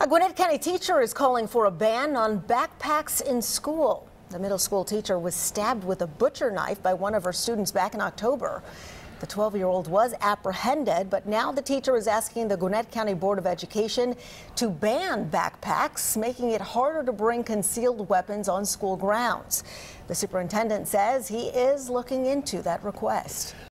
A Gwinnett County teacher is calling for a ban on backpacks in school. The middle school teacher was stabbed with a butcher knife by one of her students back in October. The 12-year-old was apprehended, but now the teacher is asking the Gwinnett County Board of Education to ban backpacks, making it harder to bring concealed weapons on school grounds. The superintendent says he is looking into that request.